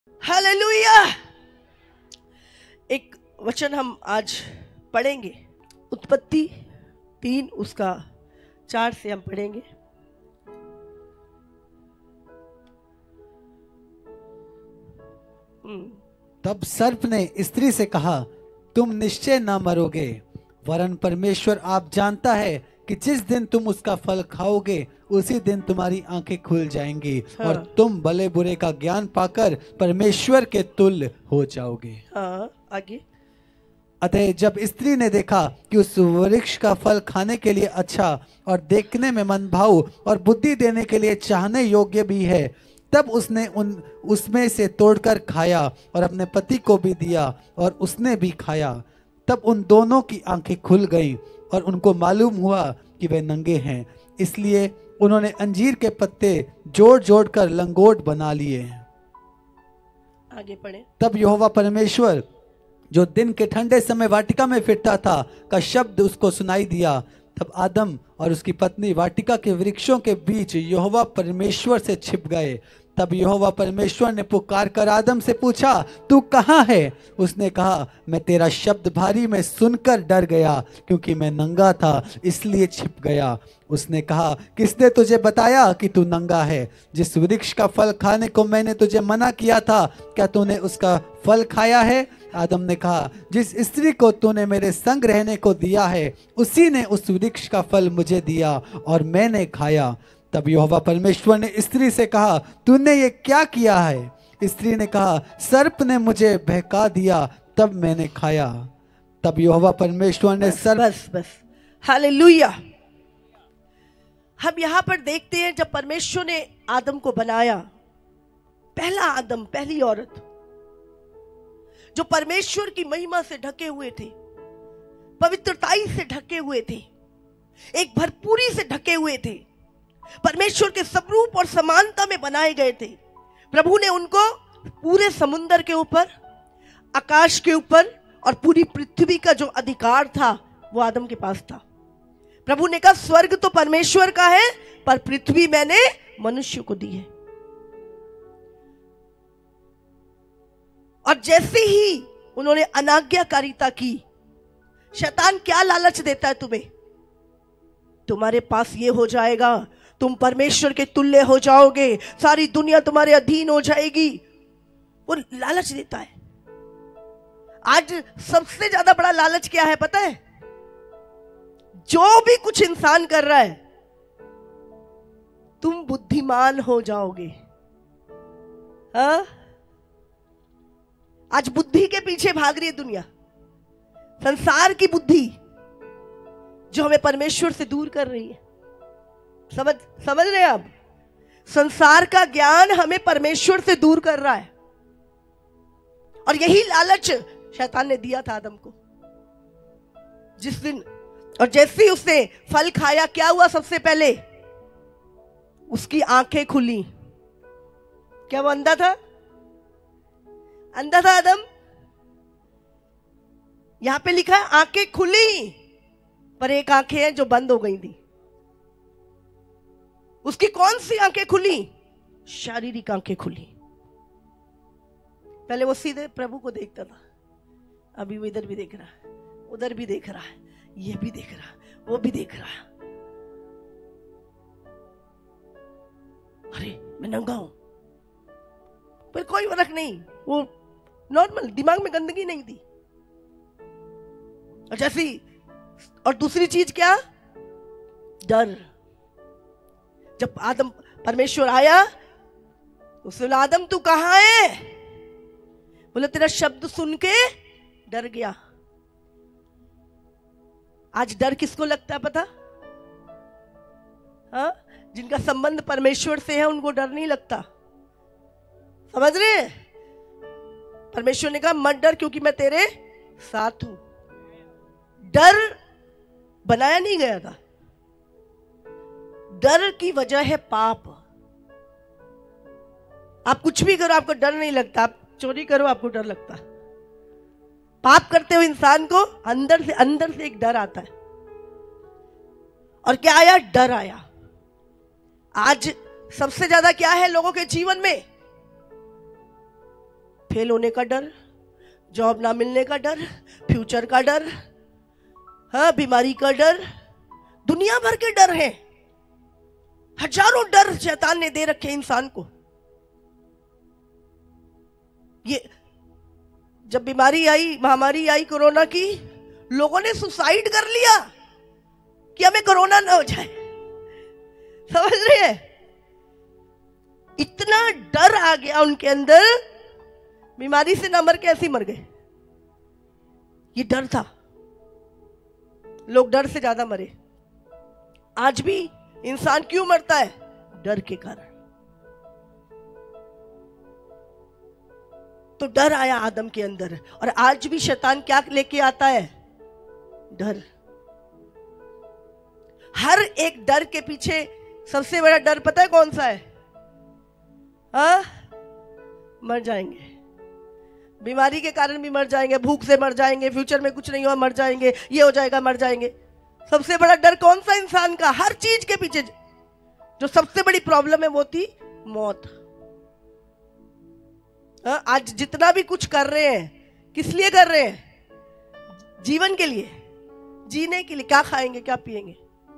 Hallelujah. एक वचन हम आज पढ़ेंगे, उत्पत्ति 3 उसका 4 से हम पढ़ेंगे। तब सर्प ने स्त्री से कहा, तुम निश्चय न मरोगे, वरन परमेश्वर आप जानता है कि जिस दिन तुम उसका फल खाओगे उसी दिन तुम्हारी आंखें खुल जाएंगी। हाँ। और तुम भले बुरे का ज्ञान पाकर परमेश्वर के तुल्य हो जाओगे। आगे। अतः जब स्त्री ने देखा कि उस वृक्ष का फल खाने के लिए अच्छा और देखने में मनभाऊ और बुद्धि देने के लिए चाहने योग्य भी है, तब उसने उसमें से तोड़कर खाया और अपने पति को भी दिया और उसने भी खाया। तब उन दोनों की आंखें खुल गईं और उनको मालूम हुआ कि वे नंगे हैं, इसलिए उन्होंने अंजीर के पत्ते जोड़ जोड़ कर लंगोट बना लिए। आगे पढ़े। तब यहोवा परमेश्वर जो दिन के ठंडे समय वाटिका में फिरता था का शब्द उसको सुनाई दिया। तब आदम और उसकी पत्नी वाटिका के वृक्षों के बीच यहोवा परमेश्वर से छिप गए। तब यहोवा परमेश्वर ने पुकार कर आदम से पूछा, तू कहाँ है? उसने कहा, मैं तेरा शब्द भारी में सुनकर डर गया, क्योंकि मैं नंगा था इसलिए छिप गया। उसने कहा, किसने तुझे बताया कि तू नंगा है? जिस वृक्ष का फल खाने को मैंने तुझे मना किया था, क्या तूने उसका फल खाया है? आदम ने कहा, जिस स्त्री को तूने मेरे संग रहने को दिया है उसी ने उस वृक्ष का फल मुझे दिया और मैंने खाया। तब यहोवा परमेश्वर ने स्त्री से कहा, तूने ये क्या किया है? स्त्री ने कहा, सर्प ने मुझे बहका दिया तब मैंने खाया। तब यहोवा परमेश्वर ने बस हालेलुया। हम यहाँ पर देखते हैं, जब परमेश्वर ने आदम को बनाया, पहला आदम, पहली औरत जो परमेश्वर की महिमा से ढके हुए थे, पवित्रताई से ढके हुए थे, एक भरपूरी से ढके हुए थे, परमेश्वर के स्वरूप और समानता में बनाए गए थे। प्रभु ने उनको पूरे समुद्र के ऊपर, आकाश के ऊपर और पूरी पृथ्वी का जो अधिकार था वो आदम के पास था। प्रभु ने कहा, स्वर्ग तो परमेश्वर का है पर पृथ्वी मैंने मनुष्य को दी है। और जैसे ही उन्होंने अनाज्ञाकारिता की, शैतान क्या लालच देता है तुम्हें? तुम्हारे पास ये हो जाएगा, तुम परमेश्वर के तुल्य हो जाओगे, सारी दुनिया तुम्हारे अधीन हो जाएगी। वो लालच देता है। आज सबसे ज्यादा बड़ा लालच क्या है पता है? जो भी कुछ इंसान कर रहा है, तुम बुद्धिमान हो जाओगे। हाँ, आज बुद्धि के पीछे भाग रही है दुनिया, संसार की बुद्धि जो हमें परमेश्वर से दूर कर रही है। समझ रहे हैं आप? संसार का ज्ञान हमें परमेश्वर से दूर कर रहा है, और यही लालच शैतान ने दिया था आदम को जिस दिन। और जैसे ही उसने फल खाया, क्या हुआ? सबसे पहले उसकी आंखें खुली। क्या वो अंधा था? अंधा था आदम? यहां पे लिखा है आंखें खुली, पर एक आंखें हैं जो बंद हो गई थी। उसकी कौन सी आंखें खुली? शारीरिक आंखें खुली। पहले वो सीधे प्रभु को देखता था, अभी वो इधर भी देख रहा है, उधर भी देख रहा है, ये भी देख रहा है, वो भी देख रहा है। अरे मैं नंगा हूं, पर कोई फर्क नहीं, वो नॉर्मल, दिमाग में गंदगी नहीं थी। और जैसी, और दूसरी चीज क्या? डर। जब आदम, परमेश्वर आया, उसने बोला, आदम तू कहां है? बोले, तेरा शब्द सुन के डर गया। आज डर किसको लगता है पता? हाँ, जिनका संबंध परमेश्वर से है उनको डर नहीं लगता। समझ रहे? परमेश्वर ने कहा, मत डर क्योंकि मैं तेरे साथ हूं। डर बनाया नहीं गया था, डर की वजह है पाप। आप कुछ भी करो आपको डर नहीं लगता, आप चोरी करो आपको डर लगता। पाप करते हुए इंसान को अंदर से एक डर आता है। और क्या आया? डर आया। आज सबसे ज्यादा क्या है लोगों के जीवन में? फेल होने का डर, जॉब ना मिलने का डर, फ्यूचर का डर, हाँ, बीमारी का डर, दुनिया भर के डर हैं। हजारों डर शैतान ने दे रखे इंसान को। ये जब बीमारी आई, महामारी आई कोरोना की, लोगों ने सुसाइड कर लिया कि हमें कोरोना ना हो जाए। समझ रहे हैं? इतना डर आ गया उनके अंदर, बीमारी से ना मर के ऐसे ही मर गए। ये डर था, लोग डर से ज्यादा मरे। आज भी इंसान क्यों मरता है? डर के कारण। तो डर आया आदम के अंदर, और आज भी शैतान क्या लेके आता है? डर। हर एक डर के पीछे सबसे बड़ा डर पता है कौन सा है? हाँ, मर जाएंगे, बीमारी के कारण भी मर जाएंगे, भूख से मर जाएंगे, फ्यूचर में कुछ नहीं हुआ मर जाएंगे, ये हो जाएगा मर जाएंगे। सबसे बड़ा डर कौन सा इंसान का? हर चीज के पीछे जो सबसे बड़ी प्रॉब्लम है वो थी मौत। आज जितना भी कुछ कर रहे हैं, किस लिए कर रहे हैं? जीवन के लिए, जीने के लिए। क्या खाएंगे, क्या पिएंगे?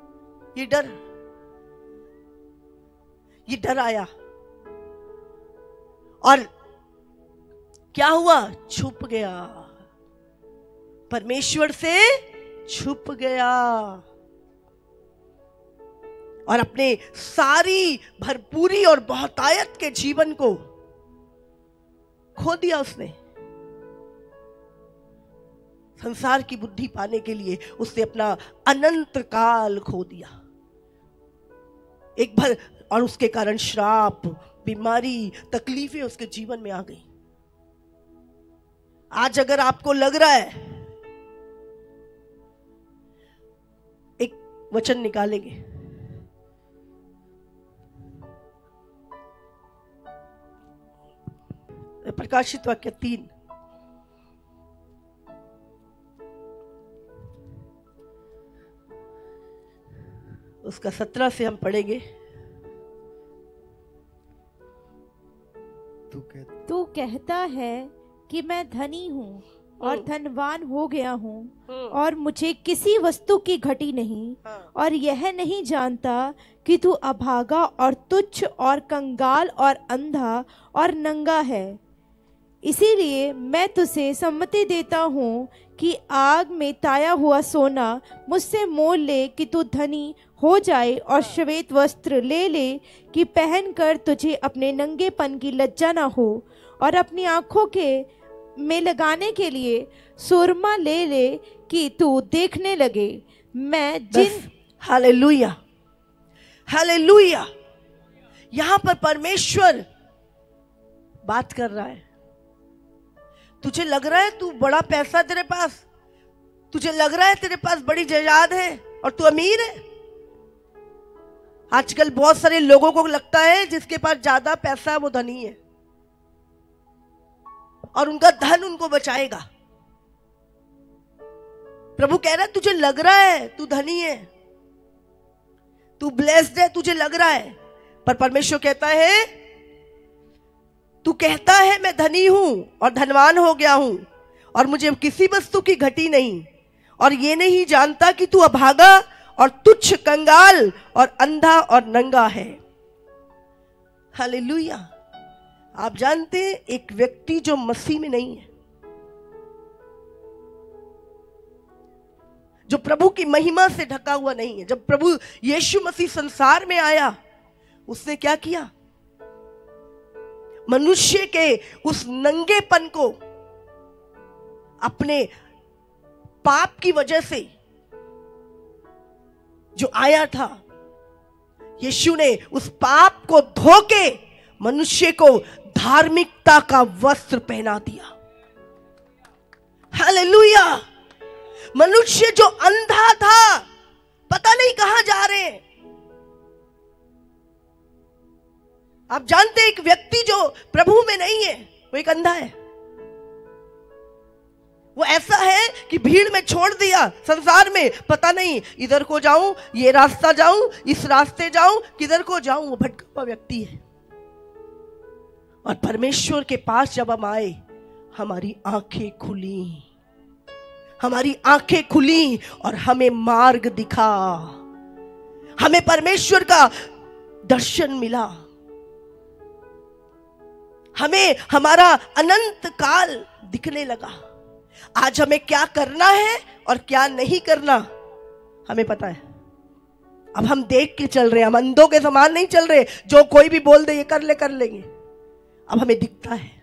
ये डर आया, और क्या हुआ? छुप गया, परमेश्वर से छुप गया, और अपने सारी भरपूरी और बहुतायत के जीवन को खो दिया उसने। संसार की बुद्धि पाने के लिए उसने अपना अनंत काल खो दिया एक भर, और उसके कारण श्राप, बीमारी, तकलीफें उसके जीवन में आ गई। आज अगर आपको लग रहा है, एक वचन निकालेंगे, प्रकाशित वाक्य 3, उसका 17 से हम पढ़ेंगे। तू कहता है कि मैं धनी हूँ और धनवान हो गया हूँ, और मुझे किसी वस्तु की घटी नहीं, और यह नहीं जानता कि तू अभागा और तुच्छ और कंगाल और अंधा और नंगा है। इसीलिए मैं तुझे सम्मति देता हूँ कि आग में ताया हुआ सोना मुझसे मोल ले कि तू धनी हो जाए, और श्वेत वस्त्र ले ले कि पहनकर तुझे अपने नंगेपन की लज्जा ना हो, और अपनी आंखों के में लगाने के लिए सुरमा ले ले कि तू देखने लगे। मैं जिन हालेलुया, हालेलुया। यहां पर परमेश्वर बात कर रहा है। तुझे लग रहा है तू बड़ा पैसा तेरे पास, तुझे लग रहा है तेरे पास बड़ी जायदाद है और तू अमीर है। आजकल बहुत सारे लोगों को लगता है जिसके पास ज्यादा पैसा है वो धनी है, और उनका धन उनको बचाएगा। प्रभु कह रहा है तुझे लग रहा है तू धनी है, तू ब्लेस्ड है, तुझे लग रहा है, पर परमेश्वर कहता है तू कहता है मैं धनी हूं और धनवान हो गया हूं और मुझे किसी वस्तु की घटी नहीं, और ये नहीं जानता कि तू अभागा और तुच्छ, कंगाल और अंधा और नंगा है। हालेलुया। आप जानते हैं एक व्यक्ति जो मसीह में नहीं है, जो प्रभु की महिमा से ढका हुआ नहीं है, जब प्रभु यीशु मसीह संसार में आया उसने क्या किया? मनुष्य के उस नंगेपन को अपने पाप की वजह से जो आया था, यीशु ने उस पाप को धो के मनुष्य को धार्मिकता का वस्त्र पहना दिया। हालेलुया। मनुष्य जो अंधा था, पता नहीं कहां जा रहे हैं। आप जानते हैं एक व्यक्ति जो प्रभु में नहीं है वो एक अंधा है। वो ऐसा है कि भीड़ में छोड़ दिया, संसार में पता नहीं इधर को जाऊं, ये रास्ता जाऊं, इस रास्ते जाऊं, किधर को जाऊं, वो भटका हुआ व्यक्ति है। और परमेश्वर के पास जब हम आए हमारी आंखें खुली, हमारी आंखें खुली और हमें मार्ग दिखा, हमें परमेश्वर का दर्शन मिला, हमें हमारा अनंत काल दिखने लगा। आज हमें क्या करना है और क्या नहीं करना हमें पता है। अब हम देख के चल रहे हैं, हम अंधों के समान नहीं चल रहे, जो कोई भी बोल दे ये कर लेंगे। अब हमें दिखता है।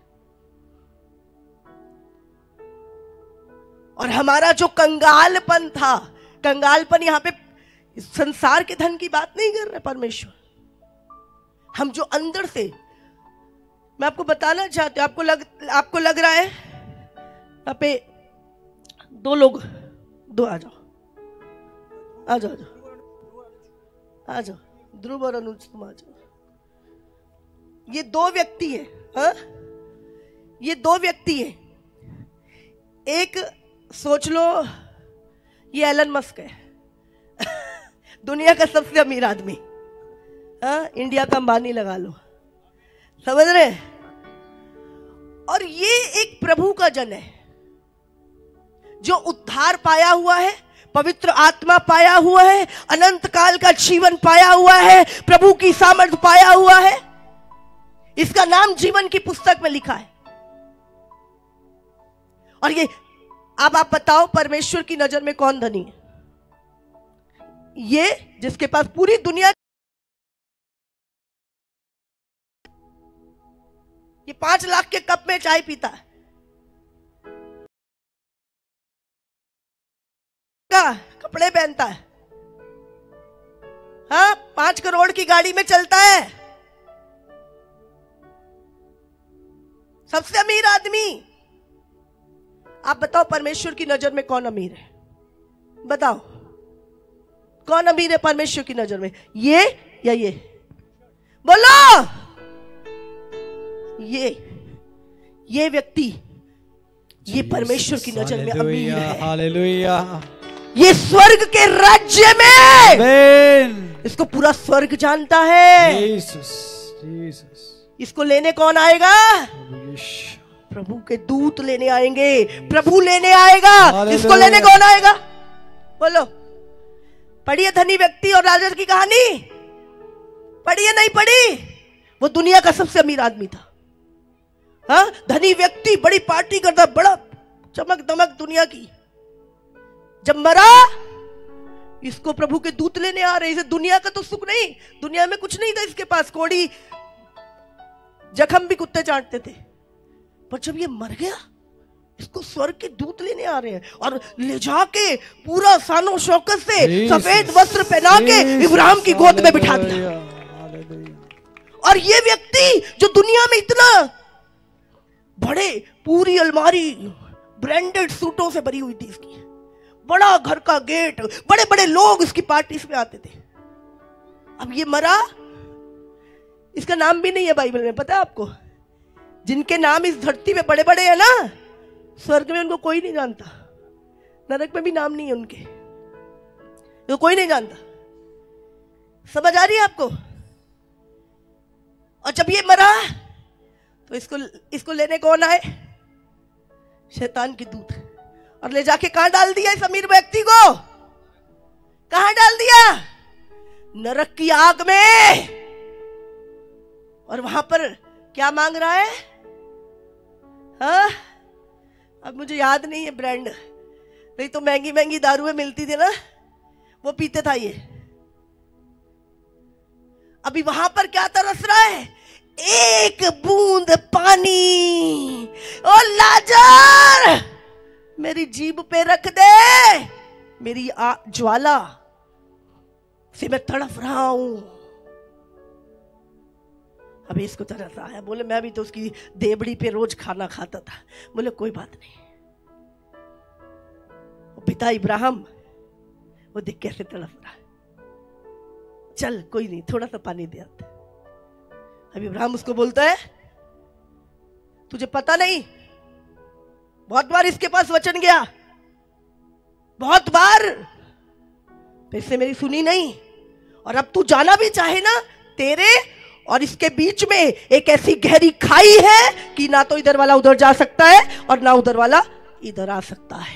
और हमारा जो कंगालपन था, कंगालपन यहां पे संसार के धन की बात नहीं कर रहे परमेश्वर, हम जो अंदर से, मैं आपको बताना चाहती हूं, आपको लग रहा है यहाँ पे दो लोग, दो आ जाओ ध्रुव और अनुज, तुम आ जाओ। ये दो व्यक्ति है, हाँ? ये दो व्यक्ति है। एक सोच लो ये एलन मस्क है दुनिया का सबसे अमीर आदमी, हाँ? इंडिया का अंबानी लगा लो, समझ रहे? और ये एक प्रभु का जन है जो उद्धार पाया हुआ है, पवित्र आत्मा पाया हुआ है, अनंत काल का जीवन पाया हुआ है, प्रभु की सामर्थ पाया हुआ है। इसका नाम जीवन की पुस्तक में लिखा है। और ये, अब आप बताओ परमेश्वर की नजर में कौन धनी है? ये जिसके पास पूरी दुनिया, ये 5 लाख के कप में चाय पीता है, कपड़े पहनता है, हाँ, 5 करोड़ की गाड़ी में चलता है, सबसे अमीर आदमी। आप बताओ परमेश्वर की नजर में कौन अमीर है? बताओ कौन अमीर है परमेश्वर की नजर में, ये या ये? बोलो। ये व्यक्ति, ये परमेश्वर की नजर में अमीर है। हालेलुया। ये स्वर्ग के राज्य में, इसको पूरा स्वर्ग जानता है। इसको लेने कौन आएगा? प्रभु के दूत लेने आएंगे, प्रभु लेने आएगा। इसको लेने कौन आएगा? बोलो। पढ़िए धनी व्यक्ति और राजा की कहानी, पढ़िए नहीं पढ़ी? वो दुनिया का सबसे अमीर आदमी था, हाँ? धनी व्यक्ति, बड़ी पार्टी करता, बड़ा चमक दमक दुनिया की। जब मरा, इसको प्रभु के दूत लेने आ रहे। इसे दुनिया का तो सुख नहीं, दुनिया में कुछ नहीं था इसके पास, कोड़ी जख्म भी कुत्ते चाटते थे। पर जब ये मर गया, इसको स्वर्ग के दूत लेने आ रहे हैं और ले जाके पूरा शानो शौकत से सफेद वस्त्र पहना के इब्राहिम की गोद में बिठा दिया। और ये व्यक्ति जो दुनिया में इतना बड़े, पूरी अलमारी ब्रांडेड सूटों से भरी हुई थी इसकी, बड़ा घर का गेट, बड़े बड़े लोग इसकी पार्टीज में आते थे। अब ये मरा, इसका नाम भी नहीं है बाइबल में, पता है आपको? जिनके नाम इस धरती में बड़े बड़े हैं ना, स्वर्ग में उनको कोई नहीं जानता, नरक में भी नाम नहीं है उनके, तो कोई नहीं जानता। समझ आ रही है आपको? और जब ये मरा तो इसको लेने कौन आए? शैतान के दूत। और ले जाके कहां डाल दिया इस अमीर व्यक्ति को? कहां डाल दिया? नरक की आग में। और वहां पर क्या मांग रहा है? हाँ, अब मुझे याद नहीं है ब्रांड, नहीं तो महंगी महंगी दारुएं मिलती थी ना, वो पीते था ये। अभी वहां पर क्या तरस रहा है? एक बूंद पानी। ओ लाजर, मेरी जीभ पे रख दे, मेरी ज्वाला से मैं तड़प रहा हूं। अभी इसको तरस आया, बोले मैं भी तो उसकी देवड़ी पे रोज खाना खाता था। बोले कोई बात नहीं, पिता इब्राहिम वो देख कैसे तड़प रहा है, चल कोई नहीं, थोड़ा सा पानी दे आता। अब इब्राहिम उसको बोलता है, तुझे पता नहीं, बहुत बार इसके पास वचन गया, बहुत बार, फिर से मेरी सुनी नहीं, और अब तू जाना भी चाहे ना, तेरे और इसके बीच में एक ऐसी गहरी खाई है कि ना तो इधर वाला उधर जा सकता है और ना उधर वाला इधर आ सकता है।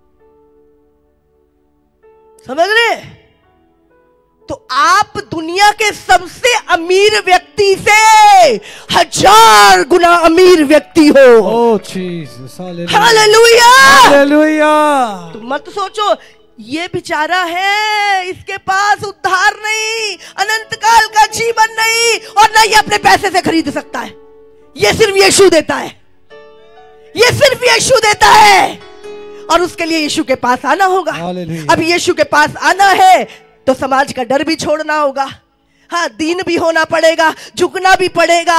समझ रहे? तो आप दुनिया के सबसे अमीर व्यक्ति से 1000 गुना अमीर व्यक्ति हो। Oh Jesus, hallelujah, hallelujah. तो मत सोचो ये बेचारा है, इसके पास उद्धार नहीं, अनंत काल का जीवन नहीं, और ना ये अपने पैसे से खरीद सकता है। ये सिर्फ यीशु देता है, ये सिर्फ यीशु देता है, और उसके लिए यीशु के पास आना होगा। अब यीशु के पास आना है तो समाज का डर भी छोड़ना होगा, हाँ, दीन भी होना पड़ेगा, झुकना भी पड़ेगा।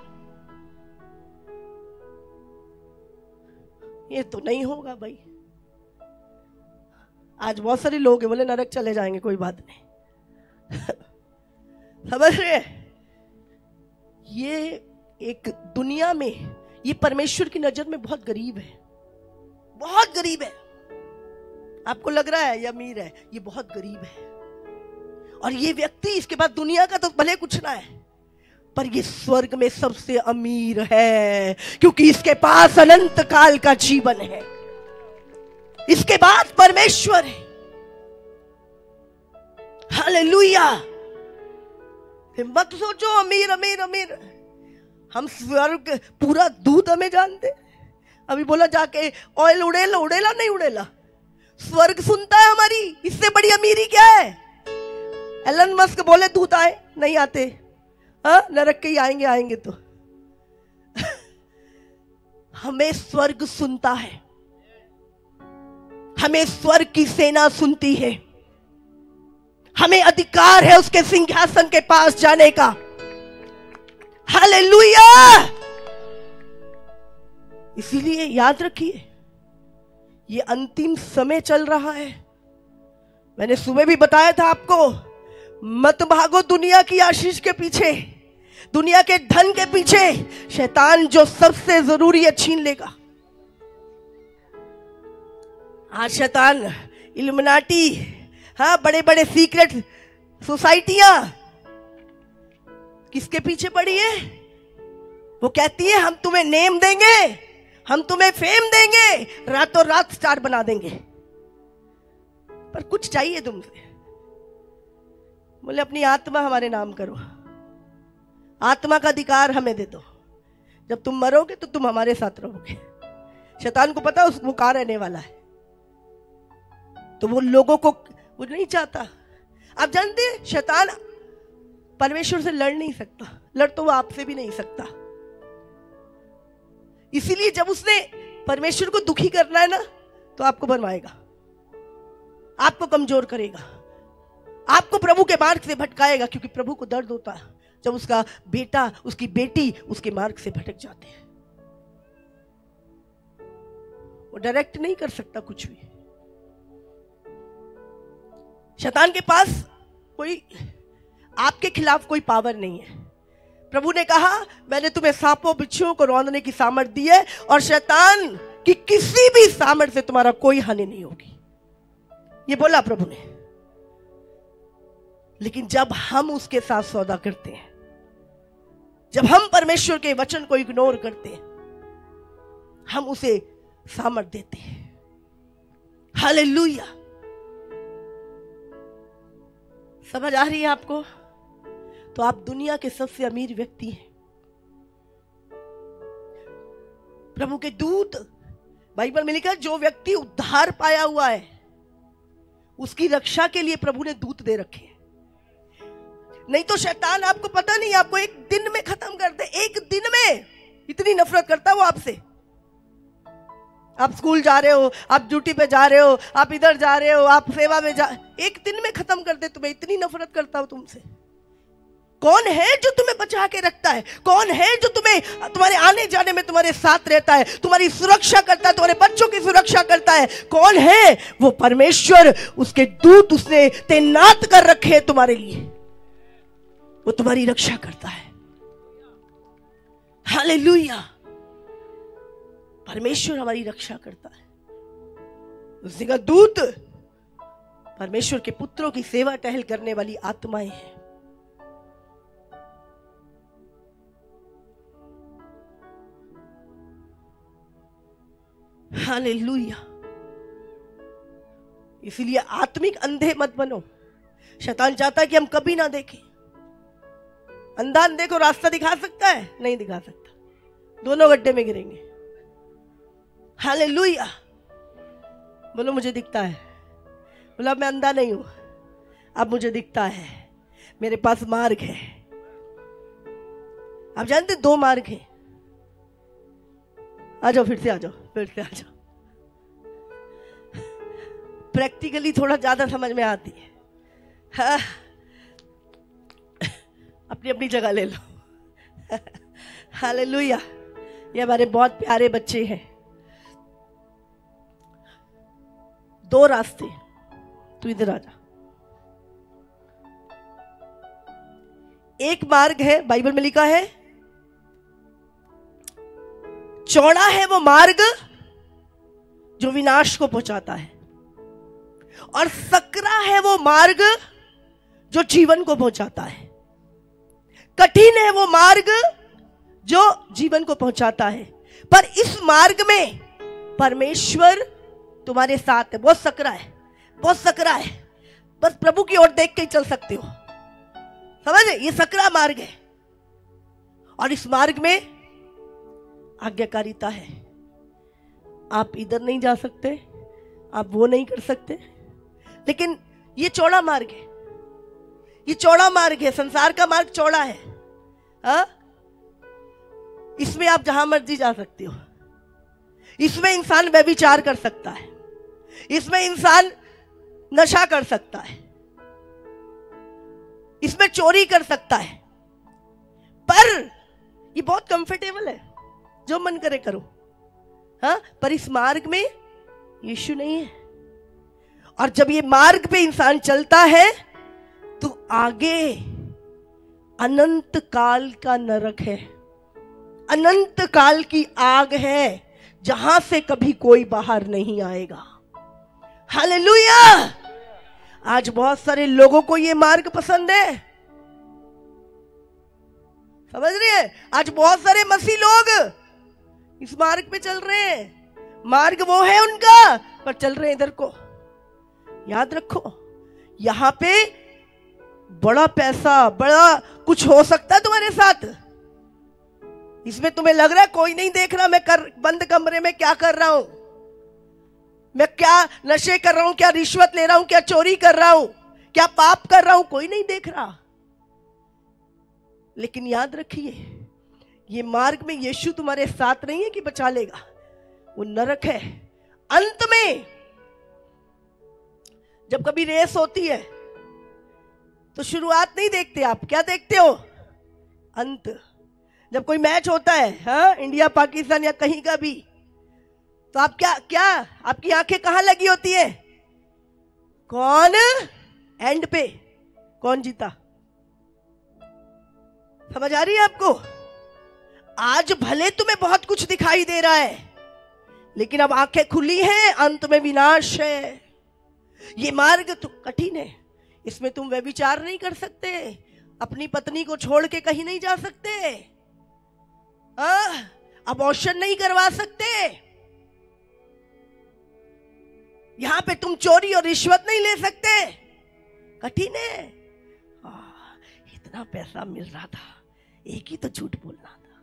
ये तो नहीं होगा भाई। आज बहुत सारे लोग हैं बोले नरक चले जाएंगे, कोई बात नहीं। समझ रहे? ये एक दुनिया में, ये परमेश्वर की नजर में बहुत गरीब है, बहुत गरीब है। आपको लग रहा है ये अमीर है, ये बहुत गरीब है। और ये व्यक्ति, इसके बाद दुनिया का तो भले कुछ ना है, पर ये स्वर्ग में सबसे अमीर है, क्योंकि इसके पास अनंत काल का जीवन है। इसके बाद परमेश्वर है। हालेलुया। मत सोचो अमीर अमीर अमीर, हम स्वर्ग पूरा दूध हमें जानते। अभी बोला जाके ऑयल उड़ेला, उड़ेला नहीं उड़ेला, स्वर्ग सुनता है हमारी। इससे बड़ी अमीरी क्या है? एलन मस्क बोले दूत आए, नहीं आते, हाँ, नरक के ही आएंगे, आएंगे तो। हमें स्वर्ग सुनता है, हमें स्वर्ग की सेना सुनती है, हमें अधिकार है उसके सिंहासन के पास जाने का। हालेलुया। इसीलिए याद रखिए, ये अंतिम समय चल रहा है। मैंने सुबह भी बताया था आपको, मत भागो दुनिया की आशीष के पीछे, दुनिया के धन के पीछे। शैतान जो सबसे जरूरी है छीन लेगा। आज शैतान इल्यूमिनाटी, हाँ, बड़े बड़े सीक्रेट सोसाइटियां किसके पीछे पड़ी है? वो कहती है हम तुम्हें नेम देंगे, हम तुम्हें फेम देंगे, रातों रात स्टार बना देंगे, पर कुछ चाहिए तुमसे। बोले अपनी आत्मा हमारे नाम करो, आत्मा का अधिकार हमें दे दो, जब तुम मरोगे तो तुम हमारे साथ रहोगे। शैतान को पता वो कहां रहने वाला है, तो वो लोगों को वो नहीं चाहता। आप जानते हैं शैतान परमेश्वर से लड़ नहीं सकता, लड़ तो वो आपसे भी नहीं सकता। इसीलिए जब उसने परमेश्वर को दुखी करना है ना, तो आपको बनवाएगा, आपको कमजोर करेगा, आपको प्रभु के मार्ग से भटकाएगा, क्योंकि प्रभु को दर्द होता है जब उसका बेटा, उसकी बेटी उसके मार्ग से भटक जाते हैं। वो डायरेक्ट नहीं कर सकता कुछ भी। शैतान के पास कोई आपके खिलाफ कोई पावर नहीं है। प्रभु ने कहा मैंने तुम्हें सांपों बिच्छुओं को रौंदने की सामर्थ्य दी है, और शैतान की किसी भी सामर्थ्य से तुम्हारा कोई हानि नहीं होगी, ये बोला प्रभु ने। लेकिन जब हम उसके साथ सौदा करते हैं, जब हम परमेश्वर के वचन को इग्नोर करते हैं, हम उसे सामर्थ्य देते हैं। हालेलुया। समझ आ रही है आपको? तो आप दुनिया के सबसे अमीर व्यक्ति हैं। प्रभु के दूत, बाइबल में लिखा है, जो व्यक्ति उद्धार पाया हुआ है उसकी रक्षा के लिए प्रभु ने दूत दे रखे हैं। नहीं तो शैतान, आपको पता नहीं, आपको एक दिन में खत्म कर दे। एक दिन में इतनी नफरत करता है वो आपसे। आप स्कूल जा रहे हो, आप ड्यूटी पे जा रहे हो, आप इधर जा रहे हो, आप सेवा में जा, एक दिन में खत्म कर दे तुम्हें। इतनी नफरत करता हूं तुमसे। कौन है जो तुम्हें बचा के रखता है? कौन है जो तुम्हें, तुम्हारे आने जाने में तुम्हारे साथ रहता है, तुम्हारी सुरक्षा करता है, तुम्हारे बच्चों की सुरक्षा करता है? कौन है? वो परमेश्वर। उसके दूत उसने तैनात कर रखे हैं तुम्हारे लिए, वो तुम्हारी रक्षा करता है। हालेलुया। परमेश्वर हमारी रक्षा करता है। उसने कहा दूत परमेश्वर के पुत्रों की सेवा टहल करने वाली आत्माएं हैं। हालेलुया। इसलिए आत्मिक अंधे मत बनो। शैतान चाहता है कि हम कभी ना देखें। अंधा अंधे को रास्ता दिखा सकता है? नहीं दिखा सकता, दोनों गड्ढे में गिरेंगे। हालेलुया। बोलो मुझे दिखता है। बोलो मैं अंधा नहीं हूं, अब मुझे दिखता है, मेरे पास मार्ग है। आप जानते 2 मार्ग हैं। आ जाओ, फिर से आ जाओ, फिर से आ जाओ। प्रैक्टिकली थोड़ा ज्यादा समझ में आती है। हाँ, अपनी अपनी जगह ले लो। हालेलुया। ये हमारे बहुत प्यारे बच्चे हैं। 2 रास्ते, तू इधर आ जा। एक मार्ग है, बाइबल में लिखा है, चौड़ा है वो मार्ग जो विनाश को पहुंचाता है, और सकरा है वो मार्ग जो जीवन को पहुंचाता है। कठिन है वो मार्ग जो जीवन को पहुंचाता है, पर इस मार्ग में परमेश्वर तुम्हारे साथ है। बहुत सकरा है, बहुत सकरा है, बस प्रभु की ओर देख के ही चल सकते हो। समझे? ये सकरा मार्ग है, और इस मार्ग में आज्ञाकारिता है। आप इधर नहीं जा सकते, आप वो नहीं कर सकते, लेकिन ये चौड़ा मार्ग है। ये चौड़ा मार्ग है, संसार का मार्ग चौड़ा है। हा? इसमें आप जहां मर्जी जा सकते हो। इसमें इंसान व्यभिचार कर सकता है, इसमें इंसान नशा कर सकता है, इसमें चोरी कर सकता है, पर ये बहुत कंफर्टेबल है, जो मन करे करो। हाँ, पर इस मार्ग में यीशु नहीं है। और जब ये मार्ग पे इंसान चलता है तो आगे अनंत काल का नरक है, अनंत काल की आग है, जहां से कभी कोई बाहर नहीं आएगा। हालेलुया। आज बहुत सारे लोगों को ये मार्ग पसंद है, समझ रहे हैं? आज बहुत सारे मसीह लोग इस मार्ग पे चल रहे हैं। मार्ग वो है उनका, पर चल रहे हैं इधर को। याद रखो, यहां पे बड़ा पैसा, बड़ा कुछ हो सकता है तुम्हारे साथ। इसमें तुम्हें लग रहा है कोई नहीं देख रहा, मैं बंद कमरे में क्या कर रहा हूं, मैं क्या नशे कर रहा हूं, क्या रिश्वत ले रहा हूं, क्या चोरी कर रहा हूं, क्या पाप कर रहा हूं, कोई नहीं देख रहा। लेकिन याद रखिए, ये मार्ग में यीशु तुम्हारे साथ नहीं है कि बचा लेगा, वो नरक है। अंत में जब कभी रेस होती है तो शुरुआत नहीं देखते आप, क्या देखते हो? अंत। जब कोई मैच होता है, हाँ, इंडिया पाकिस्तान या कहीं का भी, तो आप क्या आपकी आंखें कहां लगी होती है? कौन एंड पे, कौन जीता? समझ आ रही है आपको? आज भले तुम्हें बहुत कुछ दिखाई दे रहा है, लेकिन अब आंखें खुली हैं, अंत में विनाश है। ये मार्ग तो कठिन है, इसमें तुम व्यभिचार नहीं कर सकते, अपनी पत्नी को छोड़ के कहीं नहीं जा सकते, अबॉर्शन नहीं करवा सकते, यहां पे तुम चोरी और रिश्वत नहीं ले सकते। कठिन है। इतना पैसा मिल रहा था, एक ही तो झूठ बोलना था,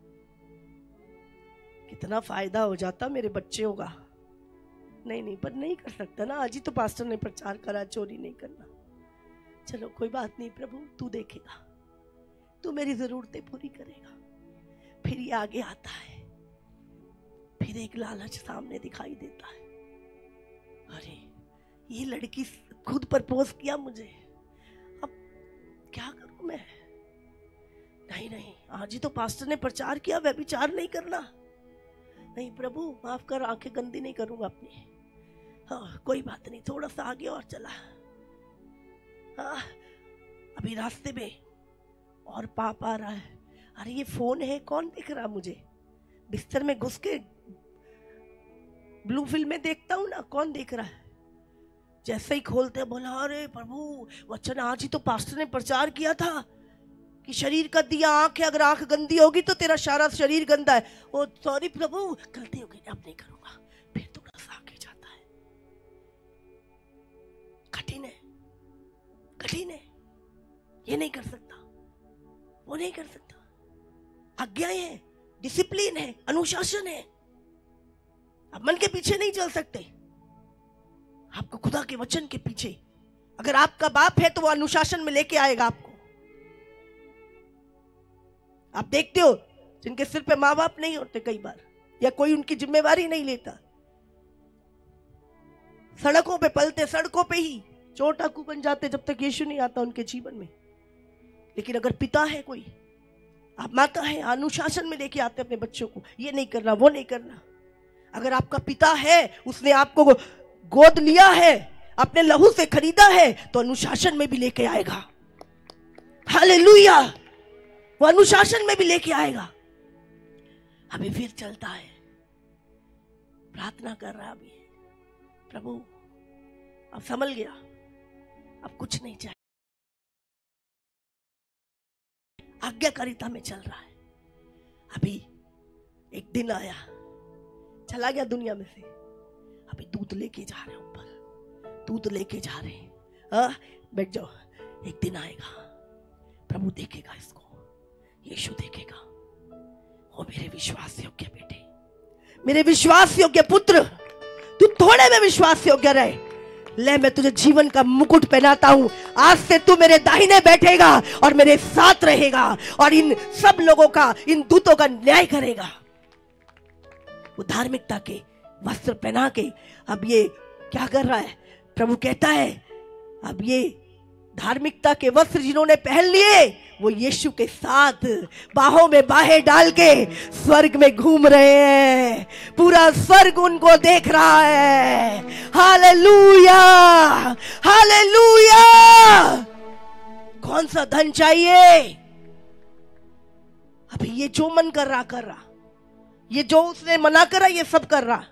कितना फायदा हो जाता मेरे बच्चों का। नहीं, पर नहीं कर सकता ना। आज ही तो पास्टर ने प्रचार करा चोरी नहीं करना। चलो कोई बात नहीं, प्रभु तू देखेगा, तू मेरी जरूरतें पूरी करेगा। फिर ये आगे आता है, फिर एक लालच सामने दिखाई देता है। अरे ये लड़की खुद प्रपोज किया मुझे, अब क्या करूं मैं? नहीं, आज ही तो पास्टर ने प्रचार किया व्यभिचार नहीं करना। नहीं प्रभु माफ कर, आंखें गंदी नहीं करूंगा अपनी। हाँ कोई बात नहीं, थोड़ा सा आगे और चला। हाँ, अभी रास्ते में और पाप आ रहा है। अरे ये फोन है, कौन देख रहा मुझे? बिस्तर में घुस के ब्लू फिल्में देखता हूं ना, कौन देख रहा है? जैसे ही खोलते बोला, अरे प्रभु वचन आज ही तो पास्टर ने प्रचार किया था, कि शरीर का दिया आंख है, अगर आंख गंदी होगी तो तेरा सारा शरीर गंदा है। ओ सॉरी प्रभु, गलती हो गई, अब नहीं करूंगा। फिर थोड़ा सा आगे जाता है। कठिन है, कठिन है, ये नहीं कर सकता, वो नहीं कर सकता। आज्ञाएं हैं, डिसिप्लिन है, अनुशासन है। आप मन के पीछे नहीं चल सकते, आपको खुदा के वचन के पीछे। अगर आपका बाप है तो वो अनुशासन में लेके आएगा आपको। आप देखते हो जिनके सिर पे माँ बाप नहीं होते कई बार, या कोई उनकी जिम्मेवारी नहीं लेता, सड़कों पे पलते, सड़कों पे ही चोर डाकू बन जाते जब तक यीशु नहीं आता उनके जीवन में। लेकिन अगर पिता है कोई, आप माता है, अनुशासन में लेके आते अपने बच्चों को, ये नहीं करना, वो नहीं करना। अगर आपका पिता है, उसने आपको गोद लिया है, अपने लहू से खरीदा है, तो अनुशासन में भी लेके आएगा। हालेलुया, वो अनुशासन में भी लेके आएगा। अभी फिर चलता है, प्रार्थना कर रहा अभी, प्रभु अब संभल गया, अब कुछ नहीं चाहिए, आज्ञाकारिता में चल रहा है। अभी एक दिन आया, चला गया दुनिया में से, अभी दूध लेके जा रहे हैं, ऊपर दूध लेके जा रहे हैं। बैठ जाओ, एक दिन आएगा, प्रभु देखेगा इसको, यीशु देखेगा। ओ मेरे विश्वास योग्य बेटे, मेरे विश्वास योग्य पुत्र, तू थोड़े में विश्वास योग्य रहे, ले मैं तुझे जीवन का मुकुट पहनाता हूं। आज से तू मेरे दाहिने बैठेगा और मेरे साथ रहेगा, और इन सब लोगों का, इन दूतों का न्याय करेगा। वो धार्मिकता के वस्त्र पहना के अब ये क्या कर रहा है? प्रभु कहता है अब ये धार्मिकता के वस्त्र जिन्होंने पहन लिए, वो यीशु के साथ बाहों में बाहें डाल के स्वर्ग में घूम रहे हैं। पूरा स्वर्ग उनको देख रहा है। Hallelujah, hallelujah. कौन सा धन चाहिए? अभी ये जो मन कर रहा, ये जो उसने मना करा, ये सब कर रहा।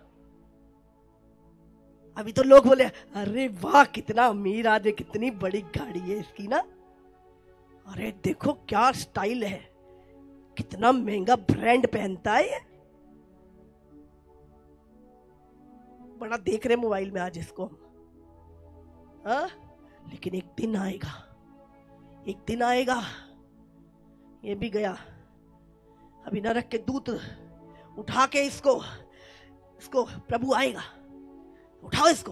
अभी तो लोग बोले अरे वाह कितना अमीर आदमी, कितनी बड़ी गाड़ी है इसकी ना, अरे देखो क्या स्टाइल है, कितना महंगा ब्रांड पहनता है ये। बड़ा देख रहे मोबाइल में आज इसको हम। लेकिन एक दिन आएगा, एक दिन आएगा, ये भी गया। अभी नरक के दूत उठा के इसको प्रभु आएगा, उठाओ इसको।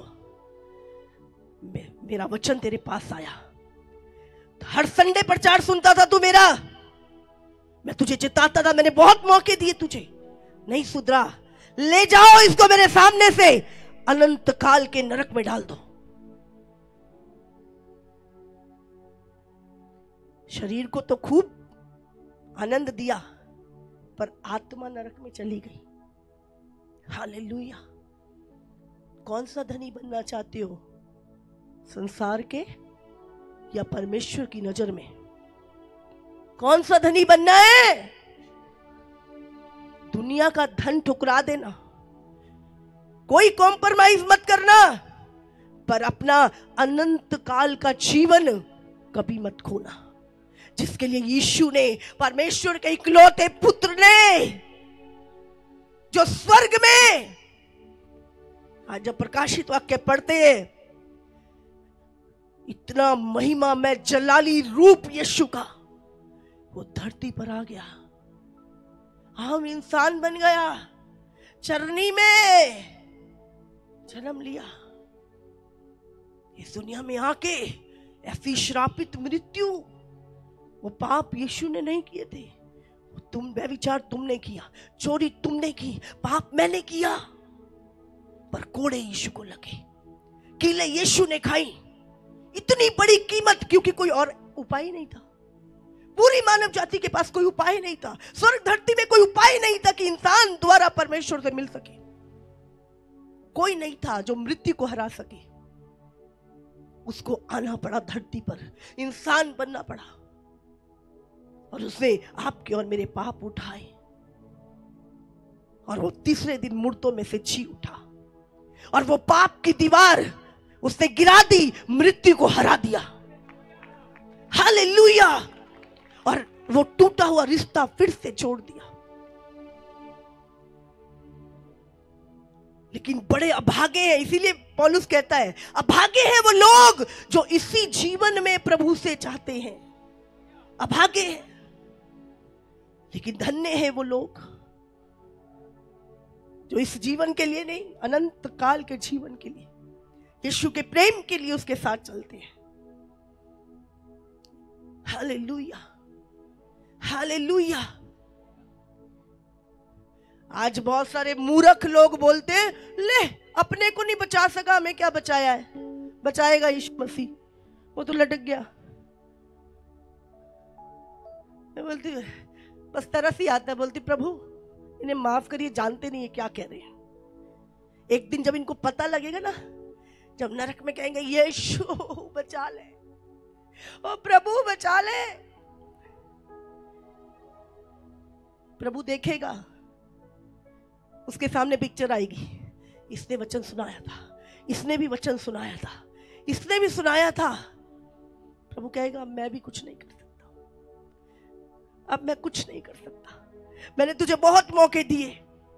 मेरा वचन तेरे पास आया, हर संडे प्रचार सुनता था तू मेरा, मैं तुझे चिताता था, मैंने बहुत मौके दिए तुझे, नहीं सुधरा। ले जाओ इसको मेरे सामने से, अनंत काल के नरक में डाल दो। शरीर को तो खूब आनंद दिया, पर आत्मा नरक में चली गई। हालेलुया। कौन सा धनी बनना चाहते हो, संसार के या परमेश्वर की नजर में? कौन सा धनी बनना है? दुनिया का धन ठुकरा देना, कोई कॉम्प्रोमाइज मत करना, पर अपना अनंत काल का जीवन कभी मत खोना, जिसके लिए यीशु ने, परमेश्वर के इकलौते पुत्र ने, जो स्वर्ग में, आज जब प्रकाशित वाक्य पढ़ते हैं, इतना महिमा में जलाली रूप यीशु का, वो धरती पर आ गया, हम इंसान बन गया, चरनी में जन्म लिया। इस दुनिया में आके ऐसी श्रापित मृत्यु, वो पाप यीशु ने नहीं किए थे। तुम व्यभिचार तुमने किया, चोरी तुमने की, पाप मैंने किया, पर कोड़े यीशु को लगे, कीले यीशु ने खाई। इतनी बड़ी कीमत, क्योंकि कोई और उपाय ही नहीं था। पूरी मानव जाति के पास कोई उपाय नहीं था, स्वर्ग धरती में कोई उपाय नहीं था कि इंसान द्वारा परमेश्वर से मिल सके। कोई नहीं था जो मृत्यु को हरा सके। उसको आना पड़ा धरती पर, इंसान बनना पड़ा, और उसने आपके और मेरे पाप उठाए, और वो तीसरे दिन मुर्दों में से जी उठा, और वो पाप की दीवार उसने गिरा दी, मृत्यु को हरा दिया। हालेलुया। और वो टूटा हुआ रिश्ता फिर से जोड़ दिया। लेकिन बड़े अभागे हैं, इसीलिए पौलुस कहता है अभागे हैं वो लोग जो इसी जीवन में प्रभु से चाहते हैं। अभागे हैं, लेकिन धन्य हैं वो लोग जो इस जीवन के लिए नहीं, अनंत काल के जीवन के लिए, यीशु के प्रेम के लिए उसके साथ चलते हैं। Hallelujah, hallelujah. आज बहुत सारे मूर्ख लोग बोलते हैं, ले अपने को नहीं बचा सका, हमें क्या बचाया है, बचाएगा यीशु मसीह, वो तो लटक गया। मैं बोलती बस तरस ही आता है, बोलती प्रभु इन्हें माफ करिए, जानते नहीं है क्या कह रहे हैं। एक दिन जब इनको पता लगेगा ना, जब नरक में कहेंगे यीशु बचा ले, ओ प्रभु बचा ले, प्रभु देखेगा, उसके सामने पिक्चर आएगी, इसने वचन सुनाया था, इसने भी वचन सुनाया था, इसने भी सुनाया था। प्रभु कहेगा मैं भी कुछ नहीं कर सकता, अब मैं कुछ नहीं कर सकता, मैंने तुझे बहुत मौके दिए।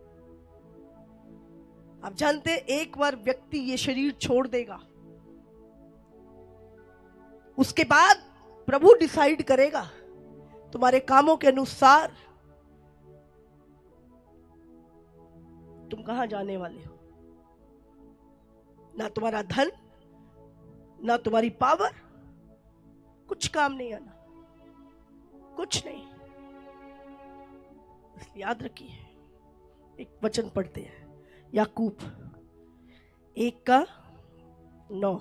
आप जानते हैं एक बार व्यक्ति ये शरीर छोड़ देगा, उसके बाद प्रभु डिसाइड करेगा तुम्हारे कामों के अनुसार तुम कहां जाने वाले हो। ना तुम्हारा धन, ना तुम्हारी पावर, कुछ काम नहीं आना, कुछ नहीं। इसलिए याद रखिए, एक वचन पढ़ते हैं, याकूब 1:9।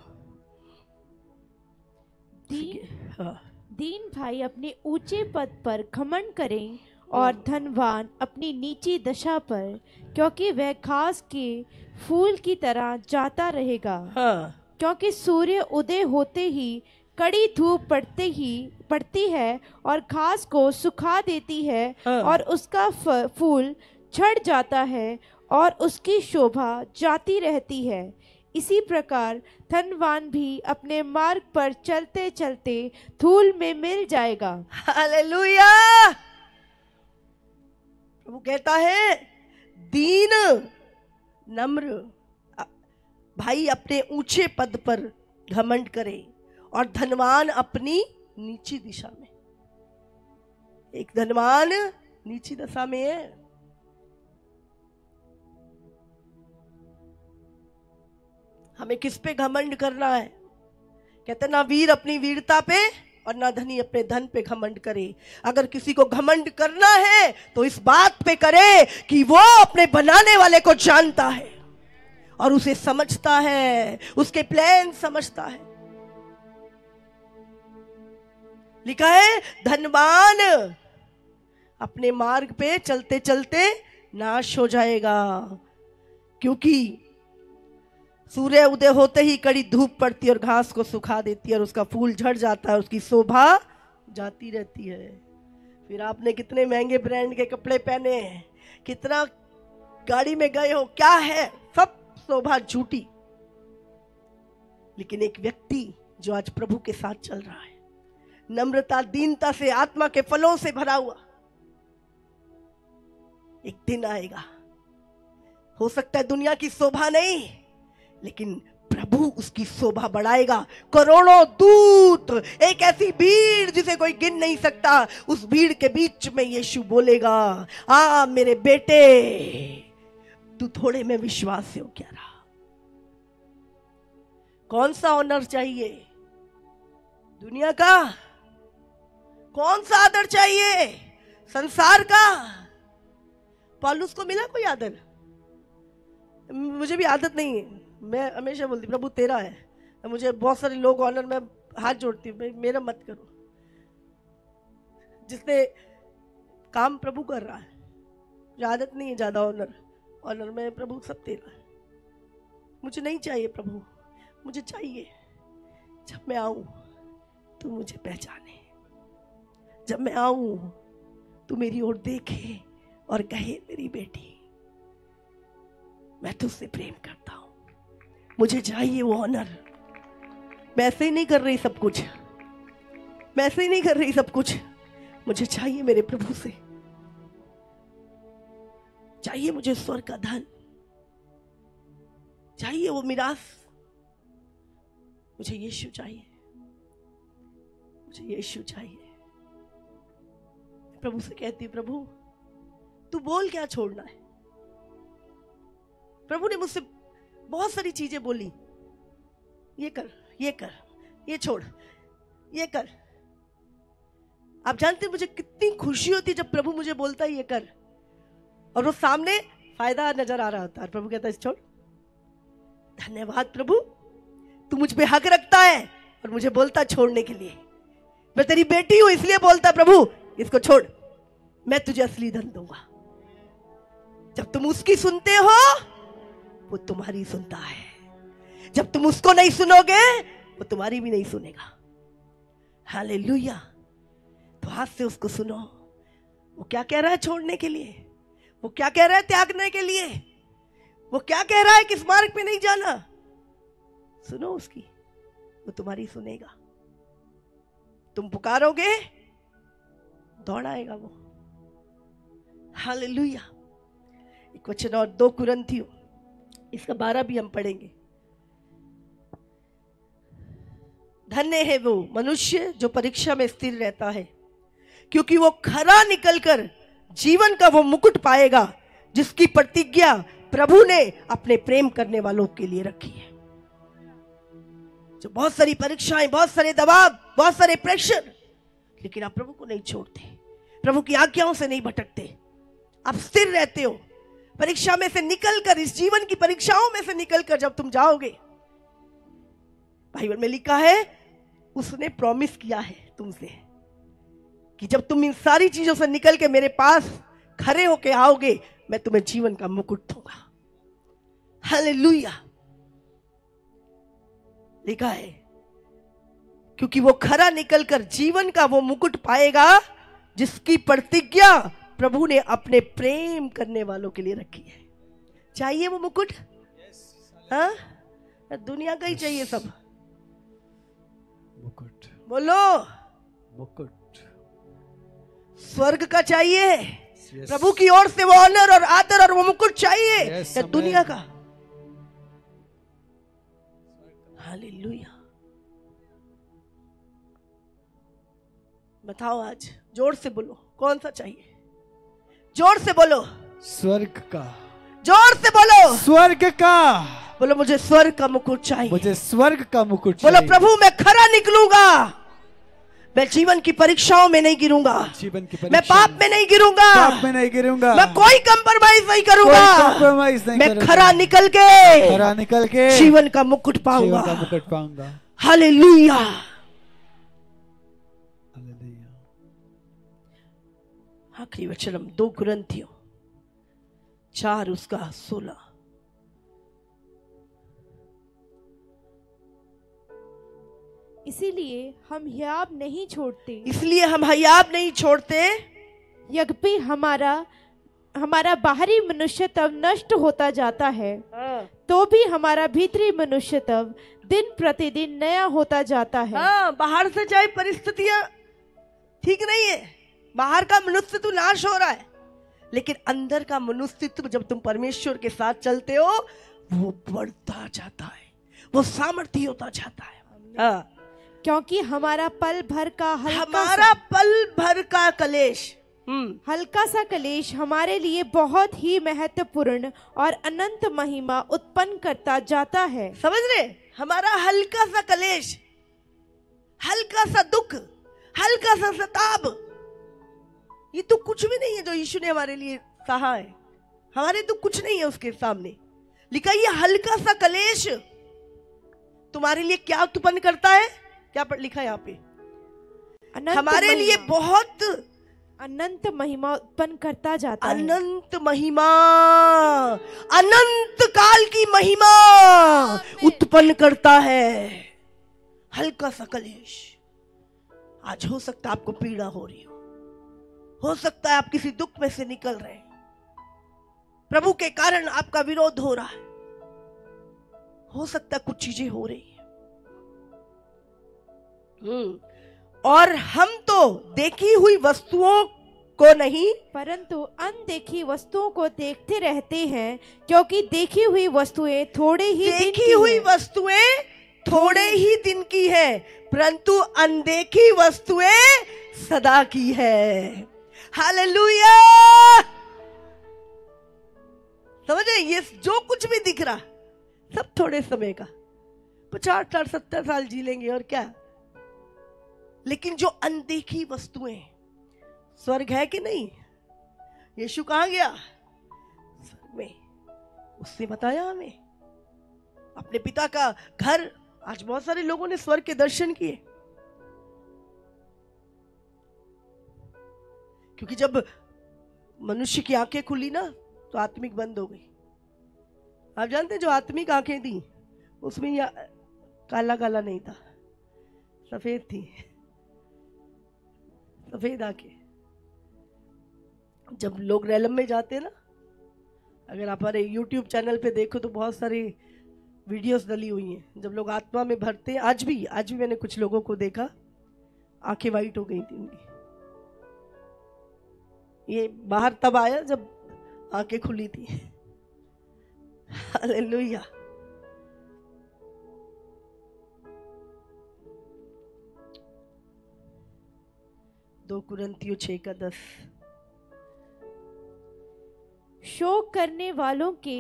दीन भाई अपने ऊंचे पद पर घमंड करें और धनवान अपनी नीची दशा पर, क्योंकि वह घास के फूल की तरह जाता रहेगा। हाँ। क्योंकि सूर्य उदय होते ही कड़ी धूप पड़ती है और घास को सुखा देती है। हाँ। और उसका फूल झड़ जाता है और उसकी शोभा जाती रहती है। इसी प्रकार धनवान भी अपने मार्ग पर चलते चलते धूल में मिल जाएगा। हालेलुया। प्रभु कहता है दीन नम्र भाई अपने ऊंचे पद पर घमंड करे और धनवान अपनी नीची दिशा में। एक धनवान नीची दशा में है। हमें किस पे घमंड करना है? कहते ना वीर अपनी वीरता पे और ना धनी अपने धन पे घमंड करे। अगर किसी को घमंड करना है तो इस बात पे करे कि वो अपने बनाने वाले को जानता है और उसे समझता है, उसके प्लान समझता है। लिखा है धनवान अपने मार्ग पे चलते चलते नाश हो जाएगा, क्योंकि सूर्य उदय होते ही कड़ी धूप पड़ती है और घास को सुखा देती है और उसका फूल झड़ जाता है, उसकी शोभा जाती रहती है। फिर आपने कितने महंगे ब्रांड के कपड़े पहने हैं, कितना गाड़ी में गए हो, क्या है, सब शोभा झूठी। लेकिन एक व्यक्ति जो आज प्रभु के साथ चल रहा है, नम्रता दीनता से आत्मा के फलों से भरा हुआ, एक दिन आएगा, हो सकता है दुनिया की शोभा नहीं, लेकिन प्रभु उसकी शोभा बढ़ाएगा। करोड़ों दूत, एक ऐसी भीड़ जिसे कोई गिन नहीं सकता, उस भीड़ के बीच में यीशु बोलेगा, आ मेरे बेटे, तू थोड़े में विश्वास हो क्या रहा। कौन सा ऑनर चाहिए? दुनिया का? कौन सा आदर चाहिए? संसार का? पौलुस को मिला कोई आदर? मुझे भी आदत नहीं है, मैं हमेशा बोलती प्रभु तेरा है। मुझे बहुत सारे लोग ऑनर में हाथ जोड़ती हूँ, मेरा मत करो। जिसने काम प्रभु कर रहा है, मुझे आदत नहीं है ज्यादा ऑनर में। प्रभु सब तेरा है, मुझे नहीं चाहिए प्रभु। मुझे चाहिए जब मैं आऊं तू मुझे पहचाने, जब मैं आऊं तू मेरी ओर देखे और कहे मेरी बेटी मैं तुझसे प्रेम करता हूं। मुझे चाहिए वो ऑनर। मैं ऐसे ही नहीं कर रही सब कुछ, मैं ऐसे ही नहीं कर रही सब कुछ। मुझे चाहिए मेरे प्रभु से, चाहिए मुझे स्वर्ग का धन, चाहिए वो मिरास, मुझे यीशु चाहिए, मुझे यीशु चाहिए। प्रभु से कहती हूं, प्रभु तू बोल क्या छोड़ना है। प्रभु ने मुझसे बहुत सारी चीजें बोली, ये कर, ये कर, ये छोड़, ये कर। आप जानते हैं मुझे कितनी खुशी होती है जब प्रभु मुझे बोलता है ये कर, और वो सामने फायदा नजर आ रहा होता है, प्रभु कहता है छोड़। धन्यवाद प्रभु, तू मुझ पे हक रखता है और मुझे बोलता छोड़ने के लिए। मैं तेरी बेटी हूं इसलिए बोलता प्रभु इसको छोड़, मैं तुझे असली धन दूंगा। जब तुम उसकी सुनते हो वो तुम्हारी सुनता है, जब तुम उसको नहीं सुनोगे वो तुम्हारी भी नहीं सुनेगा। हालेलुया। तो हाथ से उसको सुनो, वो क्या कह रहा है छोड़ने के लिए, वो क्या कह रहा है त्यागने के लिए, वो क्या कह रहा है किस मार्ग पे नहीं जाना। सुनो उसकी, वो तुम्हारी सुनेगा। तुम पुकारोगे दौड़ आएगा वो। हालेलुया। एक वचन और 2 कुरिन्थियों इसका 12 भी हम पढ़ेंगे। धन्य है वो मनुष्य जो परीक्षा में स्थिर रहता है, क्योंकि वो खरा निकलकर जीवन का वो मुकुट पाएगा जिसकी प्रतिज्ञा प्रभु ने अपने प्रेम करने वालों के लिए रखी है। जो बहुत सारी परीक्षाएं, बहुत सारे दबाव, बहुत सारे प्रेशर, लेकिन आप प्रभु को नहीं छोड़ते, प्रभु की आज्ञाओं से नहीं भटकते, आप स्थिर रहते हो। परीक्षा में से निकलकर, इस जीवन की परीक्षाओं में से निकलकर जब तुम जाओगे, बाइबल में लिखा है उसने प्रॉमिस किया है तुमसे कि जब तुम इन सारी चीजों से निकल के मेरे पास खड़े होके आओगे, मैं तुम्हें जीवन का मुकुट दूंगा। हालेलुया। लिखा है क्योंकि वो खरा निकलकर जीवन का वो मुकुट पाएगा जिसकी प्रतिज्ञा प्रभु ने अपने प्रेम करने वालों के लिए रखी है। चाहिए वो मुकुट? हाँ, दुनिया का ही चाहिए सब। मुकुट, बोलो मुकुट स्वर्ग का चाहिए, प्रभु की ओर से वो ऑनर और आदर और वो मुकुट चाहिए, या दुनिया का? हालेलुया। बताओ आज जोर से बोलो कौन सा चाहिए, जोर से बोलो। स्वर्ग का। जोर से बोलो स्वर्ग का। बोलो मुझे स्वर्ग का मुकुट चाहिए, मुझे स्वर्ग का मुकुट बोलो चाहिए। प्रभु मैं खरा निकलूंगा, मैं जीवन की परीक्षाओं में नहीं गिरूंगा, जीवन की मैं पाप में नहीं गिरूंगा, पाप में नहीं गिरूंगा, मैं कोई कंप्रोमाइज नहीं करूंगा, कंप्रोमाइज नहीं मैं करूंगा, खरा निकल के जीवन का मुकुट पाऊंगा। जीवन का मुकुट पाऊंगा। हालेलुया। आखिरी वचन 2 कुरिन्थियों 4 उसका 16। इसीलिए हम हियाब नहीं छोड़ते, इसलिए हम हियाब नहीं छोड़ते, यद्यपि हमारा बाहरी मनुष्य तब नष्ट होता जाता है, तो भी हमारा भीतरी मनुष्य तब दिन प्रतिदिन नया होता जाता है। हाँ, बाहर से चाहे परिस्थितियां ठीक नहीं है, बाहर का मनुष्यत्व नाश हो रहा है, लेकिन अंदर का मनुष्यत्व जब तुम परमेश्वर के साथ चलते हो वो बढ़ता जाता है, वो सामर्थ्य होता जाता है। हाँ, क्योंकि हमारा पल भर का कलेश, हल्का सा कलेश हमारे लिए बहुत ही महत्वपूर्ण और अनंत महिमा उत्पन्न करता जाता है। समझ रहे? हमारा हल्का सा कलेश, हल्का सा दुख, हल्का सा सताब, ये तो कुछ भी नहीं है जो यीशु ने हमारे लिए सहा है। हमारे तो कुछ नहीं है उसके सामने। लिखा ये हल्का सा कलेश तुम्हारे लिए क्या उत्पन्न करता है? क्या लिखा है यहाँ पे? हमारे लिए बहुत अनंत महिमा उत्पन्न करता जाता है। अनंत महिमा, अनंत काल की महिमा उत्पन्न करता है। हल्का सा कलेश। आज हो सकता है आपको पीड़ा हो रही हो सकता है आप किसी दुख में से निकल रहे हैं, प्रभु के कारण आपका विरोध हो रहा है, हो सकता है कुछ चीजें हो रही है। और हम तो देखी हुई वस्तुओं को नहीं, परंतु अनदेखी वस्तुओं को देखते रहते हैं, क्योंकि देखी हुई वस्तुएं थोड़े ही दिन देखी की हुई हैं। वस्तुएं थोड़े ही दिन की है, परंतु अनदेखी वस्तुएं सदा की है। हालेलुया। समझे? ये जो कुछ भी दिख रहा सब थोड़े समय का, 50 60 70 साल जी लेंगे और क्या। लेकिन जो अनदेखी वस्तुएं, स्वर्ग है कि नहीं? यीशु कहाँ गया? स्वर्ग में। उससे बताया हमें अपने पिता का घर। आज बहुत सारे लोगों ने स्वर्ग के दर्शन किए, क्योंकि जब मनुष्य की आंखें खुली ना तो आत्मिक बंद हो गई। आप जानते हैं जो आत्मिक आंखें थी उसमें या काला काला नहीं था, सफेद थी, सफेद आंखें। जब लोग रैलम में जाते हैं ना, अगर आप हमारे YouTube चैनल पे देखो तो बहुत सारी वीडियोस डली हुई हैं। जब लोग आत्मा में भरते हैं, आज भी मैंने कुछ लोगों को देखा, आंखें वाइट हो गई थी उनकी। ये बाहर तब आया जब आंखें खुली थी। हालेलुया। दो कुरिन्थियों 6:10। शोक करने वालों के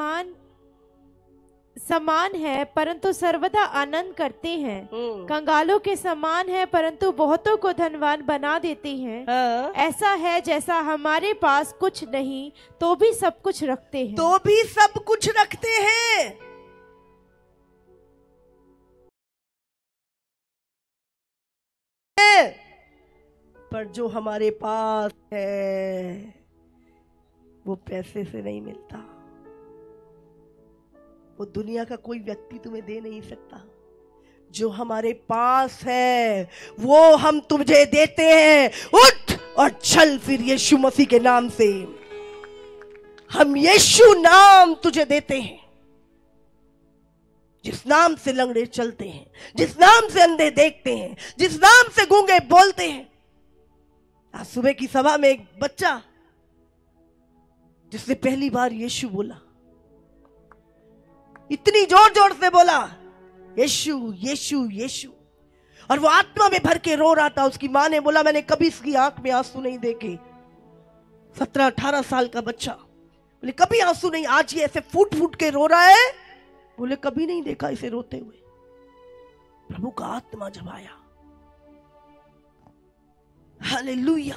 समान है, परंतु सर्वदा आनंद करते हैं। कंगालों के समान है, परंतु बहुतों को धनवान बना देते हैं। हाँ। ऐसा है जैसा हमारे पास कुछ नहीं तो भी सब कुछ रखते हैं। तो भी सब कुछ रखते हैं। पर जो हमारे पास है वो पैसे से नहीं मिलता, वो दुनिया का कोई व्यक्ति तुम्हें दे नहीं सकता। जो हमारे पास है वो हम तुझे देते हैं। उठ और चल फिर यीशु मसीह के नाम से। हम यीशु नाम तुझे देते हैं, जिस नाम से लंगड़े चलते हैं, जिस नाम से अंधे देखते हैं, जिस नाम से गूंगे बोलते हैं। आज सुबह की सभा में एक बच्चा जिसने पहली बार यीशु बोला, इतनी जोर जोर से बोला यीशु यीशु यीशु, और वो आत्मा में भर के रो रहा था। उसकी मां ने बोला मैंने कभी इसकी आंख में आंसू नहीं देखे। 17-18 साल का बच्चा, बोले कभी आंसू नहीं, आज ये ऐसे फूट फूट के रो रहा है। बोले कभी नहीं देखा इसे रोते हुए। प्रभु का आत्मा जब आया, हालेलुया।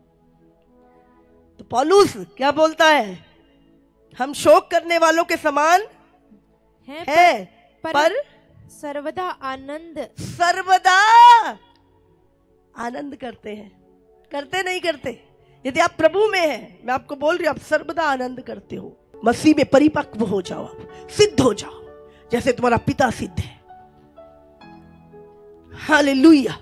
तो पौलुस क्या बोलता है? हम शोक करने वालों के समान है, पर सर्वदा आनंद करते हैं। करते नहीं करते? यदि आप प्रभु में हैं, मैं आपको बोल रही हूं, आप सर्वदा आनंद करते हो। मसीह में परिपक्व हो जाओ, आप सिद्ध हो जाओ जैसे तुम्हारा पिता सिद्ध है। हालेलुया।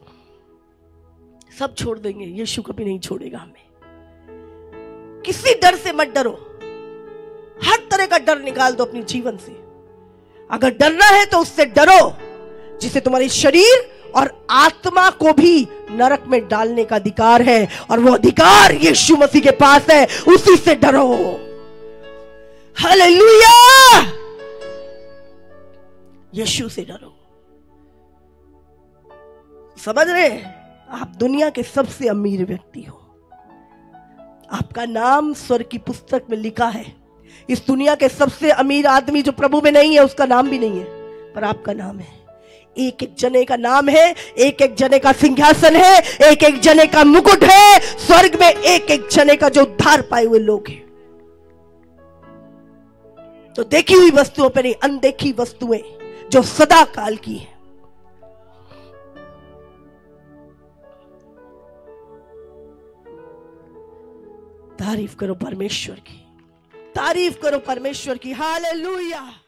सब छोड़ देंगे, यीशु कभी नहीं छोड़ेगा हमें। किसी डर से मत डरो, हर तरह का डर निकाल दो अपने जीवन से। अगर डरना है तो उससे डरो जिसे तुम्हारे शरीर और आत्मा को भी नरक में डालने का अधिकार है, और वो अधिकार यीशु मसीह के पास है। उसी से डरो। हालेलुया। यीशु से डरो। समझ रहे? आप दुनिया के सबसे अमीर व्यक्ति हो। आपका नाम स्वर्ग की पुस्तक में लिखा है। इस दुनिया के सबसे अमीर आदमी जो प्रभु में नहीं है, उसका नाम भी नहीं है, पर आपका नाम है। एक एक जने का नाम है, एक एक जने का सिंहासन है, एक एक जने का मुकुट है। स्वर्ग में एक एक जने का जो उद्धार पाए हुए लोग हैं। तो देखी हुई वस्तुओं पर नहीं, अनदेखी वस्तुएं जो सदा काल की है। तारीफ करो परमेश्वर की, तारीफ करो परमेश्वर की। हालेलुया।